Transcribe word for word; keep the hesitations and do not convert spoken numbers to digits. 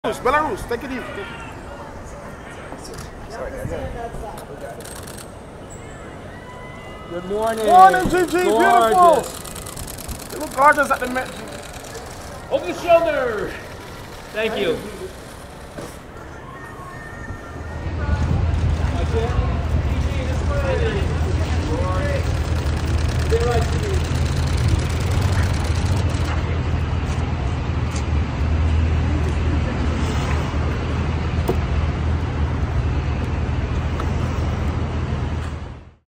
Belarus, take it easy. Good morning. Morning, G G, Gorgeous. beautiful. You look gorgeous at the Met. Over the shoulder. Thank you.